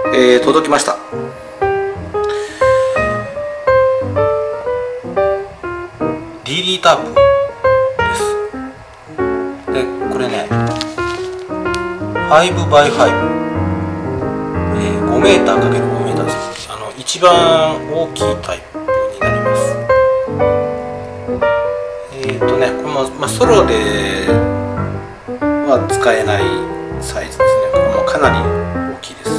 届きました。DD タープです。でこれね 5x5、5m×5m です。一番大きいタイプになります。これも、ソロでは使えないサイズですね。これもかなり大きいです。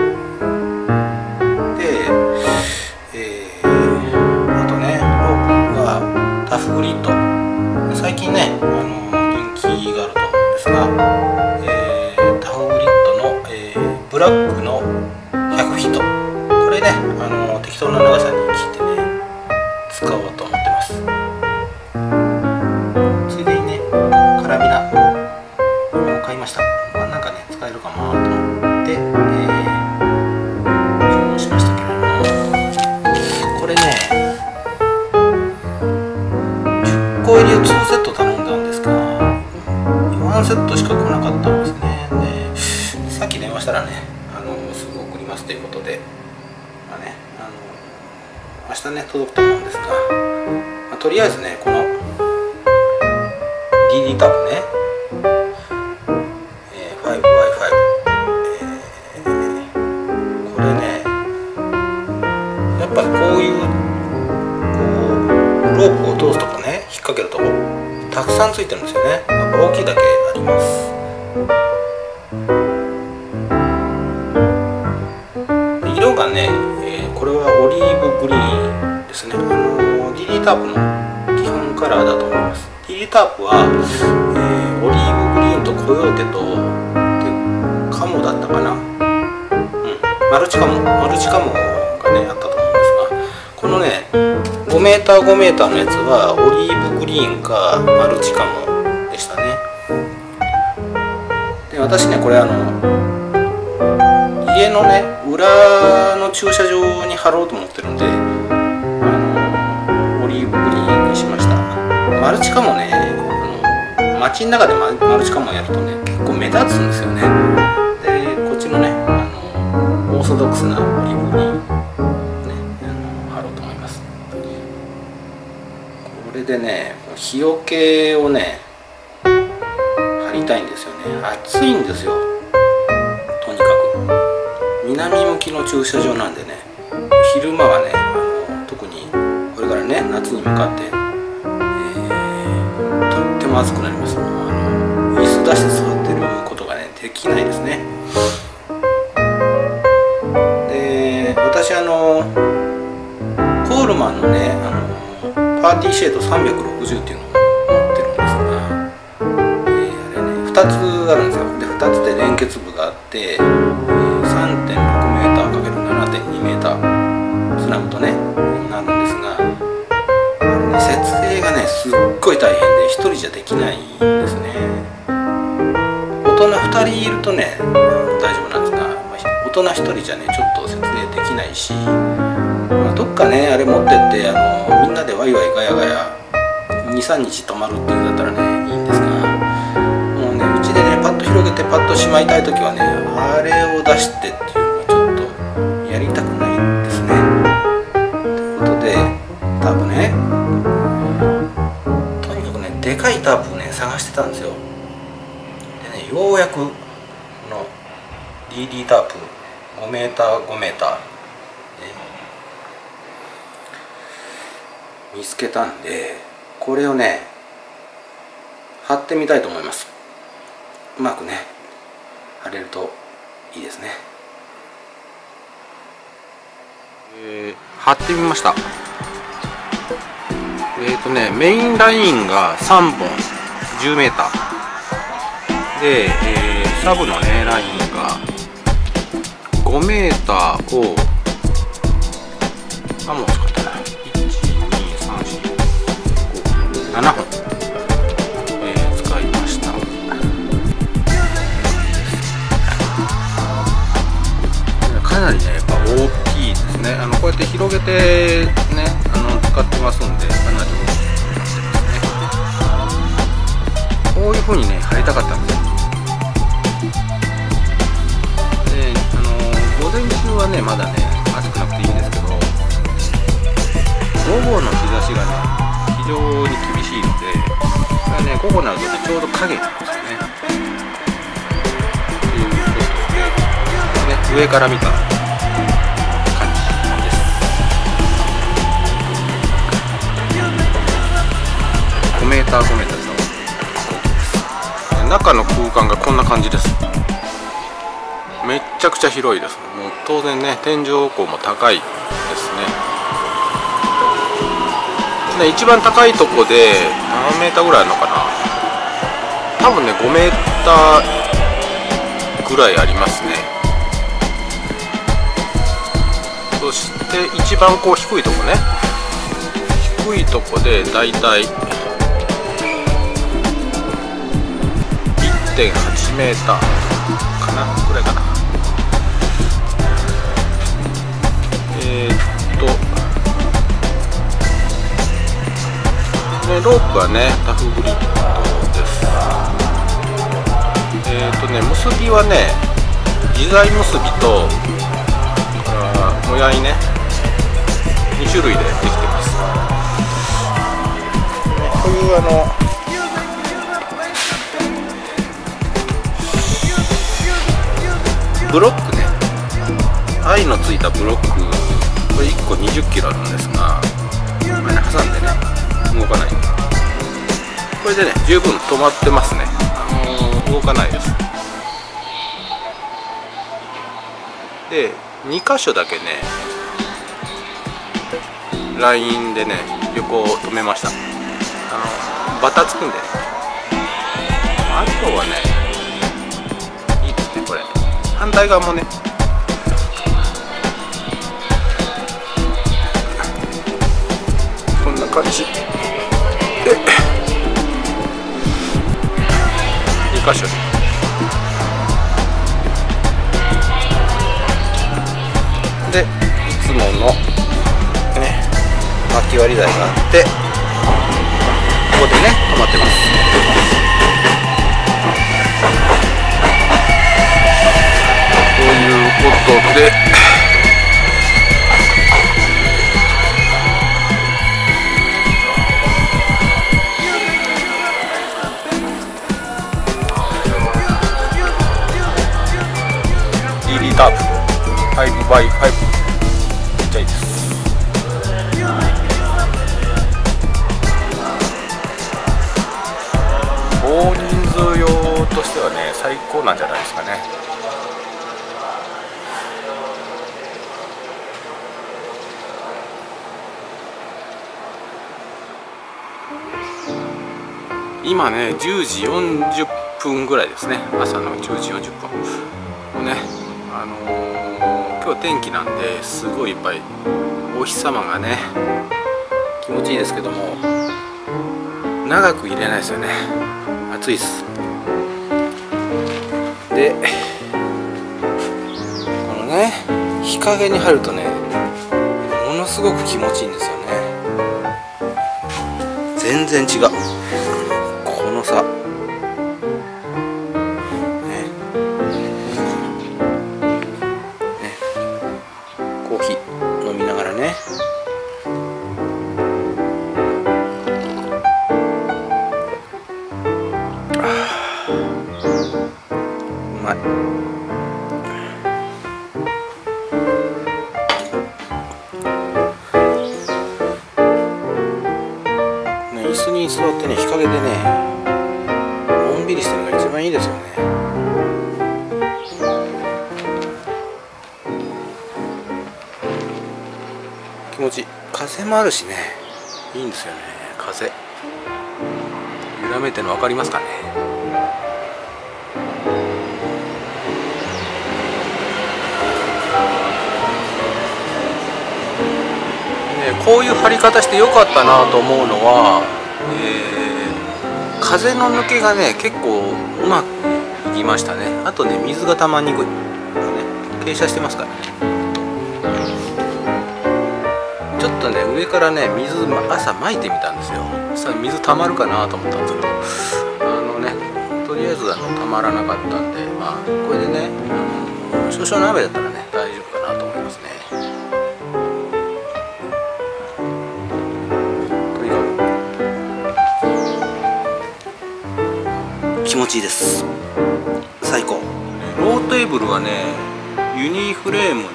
あとね、ロープはタフグリッド。最近ね、人気があると思うんですが、タフグリッドの、ブラックの100フィート。これね、適当な長さに切ってね、使おうと思ってます。ついでにね、カラビナを買いました。なんかね、使えるかなと思って注文しましたけれども、これね10個入りを2セット頼んだんですが、1セットしか来なかったんですね。でさっき電話したらね、すぐ送りますということで、明日ね届くと思うんですが、とりあえずね、この DD タープね、5x5、これね、やっぱりこういうロープを通すとかね、引っ掛けるとこたくさんついてるんですよね。やっぱ大きいだけあります。色がね、これはオリーブグリーンですね。DD タープの基本カラーだと思います。DD タープは、オリーブグリーンとコヨーテとカモだったかな、マルチカモがねあったと思うんですが、このね 5m5m のやつはオリーブグリーンかマルチカモでしたね。で私ね、これ家のね裏の駐車場に貼ろうと思ってるんで、オリーブグリーンにしました。マルチカモね、街の中でマルチカモやるとね結構目立つんですよね。でこっちのねオーソドックスなオリーブグリーンね貼ろうと思います。これでね日よけをね貼りたいんですよね。暑いんですよ、とにかく。南向きの駐車場なんでね、昼間はね特にこれからね夏に向かって、とっても暑くなります。椅子出して座ってることがねできないですね。で私コールマンのねパーティーシェード360っていうのを持ってるんですが、あれね2つあるんですよ。で2つで連結部があって、3.6m×7.2m つなぐとねなるんですが、設営がねすっごい大変で1人じゃできないんですね。大人2人いるとね大丈夫なんですが、大人1人じゃねちょっと設営できないし、どっかねあれ持ってってみんなでワイワイガヤガヤ 2,3 日泊まるっていうんだったらねいいんですが、もうねうちでねパッと広げてパッとしまいたい時はねあれを出してっていうのはちょっとやりたくないんですね。ということでタープね、とにかくねでかいタープをね探してたんですよ。でねようやくこの DD タープ 5m5m 見つけたんで、これをね貼ってみたいと思います。うまくね貼れるといいですね。貼ってみました。メインラインが3本 10m で、サブのねラインが 5m をもう使ったな、7本、使いました。かなりねやっぱ大きいですね。こうやって広げてね使ってますんで、かなり大きくなってますね。こういう風にね貼りたかったんですよ。で午前中のねまだね暑くなくていいんですけど、午後の日差しがね非常に厳しいので、これはね午後になるとねちょうど影なんですよね。ということで、ね、上から見た感じです。5mですよ。中の空間がこんな感じです。めっちゃくちゃ広いです。もう当然ね天井高も高いですね。一番高いとこで何メーターぐらいあるのかな。多分ね5メーターぐらいありますね。そして一番こう低いとこね、低いとこでだいたい 1.8 メーターかなぐらいかな。ロープはねタフグリッドです。結びはね自在結びともやいね2種類でできてます。こういうブロックね、愛のついたブロック、これ1個20キロあるんですが、挟んでね動かない。これでね十分止まってますね。動かないです。で2箇所だけねラインでね横を止めました。バタつくんで、あとはねいいですね。これ反対側もねこんな感じで2箇所でいつものね巻き割り台があって、ここでね止まってます。ということでタープ 5x5 めっちゃいいです。大人数用としてはね最高なんじゃないですかね。今ね10時40分ぐらいですね。朝の10時40分もうね今日天気なんですごいいっぱいお日様がね気持ちいいですけども、長く入れないですよね。暑いです。でこのね日陰に入るとねものすごく気持ちいいんですよね。全然違うこの差飲みながらね、うまい。ね、椅子に座ってね日陰でねのんびりしてるのが一番いいですよね。気持ちいい。風もあるしねいいんですよね。風揺らめいてるの分かりますかね。こういう張り方してよかったなと思うのは、風の抜けがね結構うまくいきましたね。あとね水がたまにくい、ね、傾斜してますからね。ちょっとね上からね水朝まいてみたんですよ。さあ水たまるかなと思ったんですけどとりあえずたまらなかったんで、これでね少々の雨だったらね大丈夫かなと思います。 ちいいです。最高。ローテーブルはね、ユニフレームの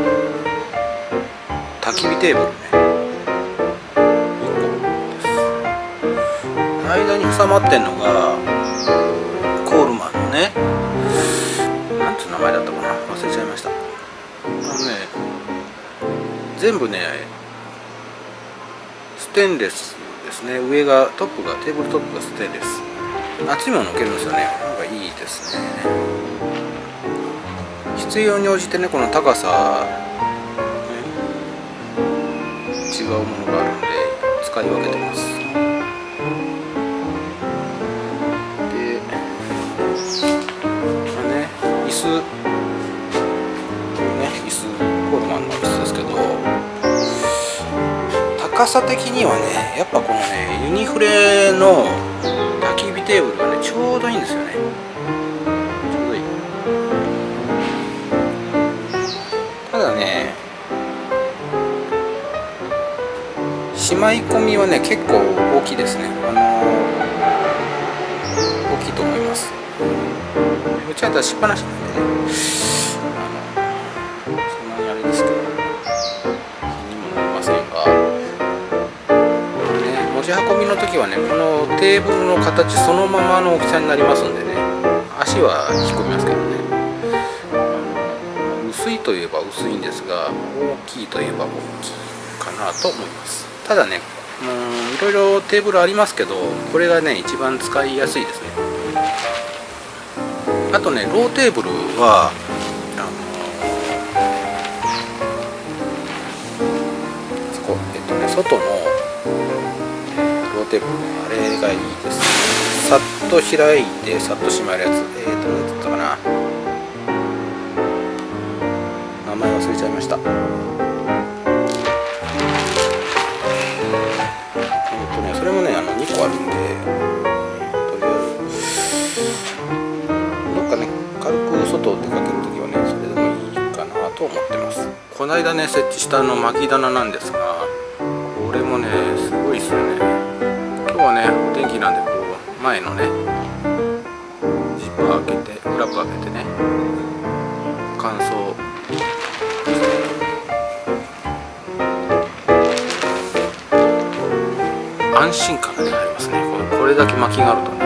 焚き火テーブルね、1個です。間に挟まってんのがコールマンのね、なんつう名前だったかな、忘れちゃいました。全部ねステンレスですね。上がトップがテーブルトップがステンレス。熱いものを置けるんですよね。なんかいいですね。必要に応じてね、この高さ、ね、違うものがあるんで使い分けてます。で、椅子、椅子コールマンの椅子ですけど、高さ的にはね、やっぱこのねユニフレの焚き火テーブルがねちょうどいいんですよね。ちょうどいい。ただね、しまい込みはね結構大きいですね。大きいと思います。うちは出しっぱなしなんでね、そんなにあれですけど、気にもなりませんが、持ち運びの時はね、このテーブルの形そのままの大きさになりますんでね、足は引っ込みますけどね。薄いといえば薄いんですが、大きいといえば大きいかなと思います。ただね、いろいろテーブルありますけど、これがね一番使いやすいですね。あとね、ローテーブルは外のローテーブル、あれがいいです。さっと開いてさっと閉まるやつ。何だったかな、名前忘れちゃいました。それもね、2個あるんで、とりあえずどっかね軽く外出かけるときはね、それでもいいかなと思ってます。この間ね設置した巻き棚なんですが、これもねすごいですよね。今日はねお天気なんで、こう前のねジップ開けて、フラップ開けてね、乾燥安心感がねありますね。これだけ薪があるとね、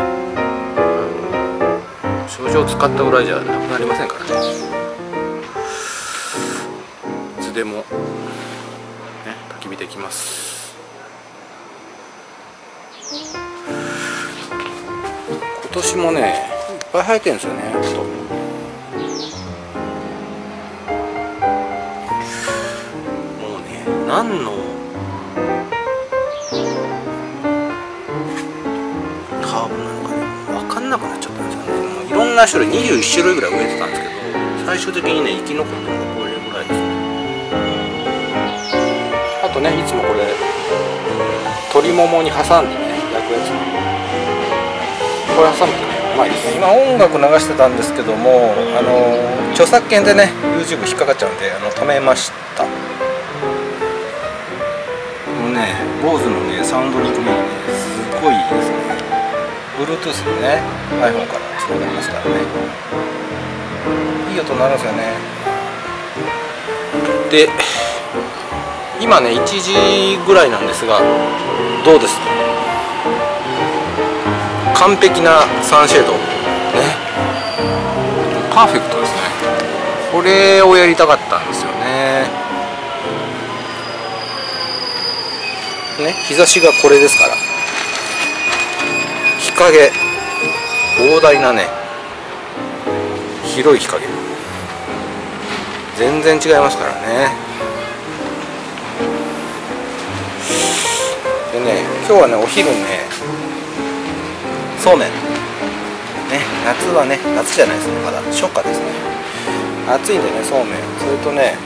少々使ったぐらいじゃなくなりませんからね。いつでも、ね、焚き火できます。今年もねいっぱい生えてるんですよね。もうね、何のハーブなのかね分かんなくなっちゃったんですよね。もういろんな種類、21種類ぐらい植えてたんですけど、最終的にね生き残ったのがこれぐらいですね。あとね、いつもこれ鶏ももに挟んでね焼くやつ、これ挟むとねうまいです。今音楽流してたんですけども、著作権でね YouTube 引っかかっちゃうんで止めました。このね BOSE のねサウンドリクメインねすごいいいですね。Bluetooth でね iPhone からつながりますからね、いい音になるんですよね。で今ね1時ぐらいなんですが、どうですか、完璧なサンシェードね、パーフェクトですね。これをやりたかったんですよね。日差しがこれですから、日陰、広大なね広い日陰、全然違いますからね。でね、今日はねお昼ねそうめんね、夏はね、夏じゃないですね、まだ初夏ですね。暑いんでね、そうめん、それとね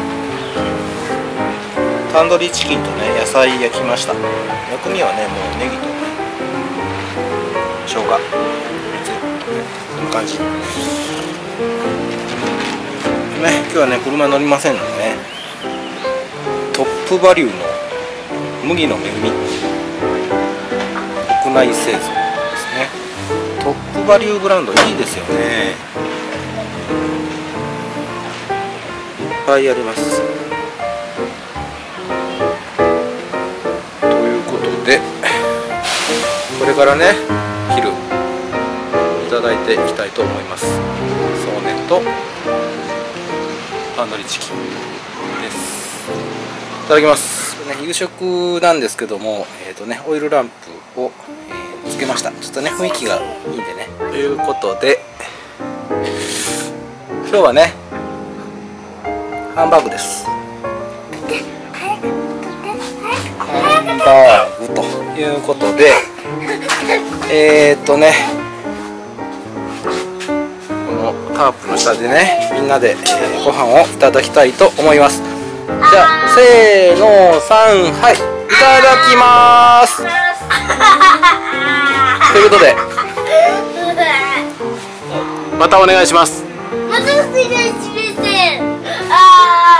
タンドリーチキンとね野菜焼きました。薬味はねもうネギとね生姜、こんな感じね。今日はね車乗りませんのでね、トップバリューの麦の恵み国内製造ですね。トップババリューブランドいいですよね。いっぱいあります。ということでこれからね昼いただいていきたいと思います。そうめんとタンドリーチキンです。いただきます。夕食なんですけども、オイルランプを、つけました。ちょっとね雰囲気がいいんでね。ということで今日はねハンバーグです。ハンバーグということでこのタープの下でねみんなで、ご飯をいただきたいと思います。じゃあせーの3、はい、いただきます。ということでまたお願いします。 またお願いします。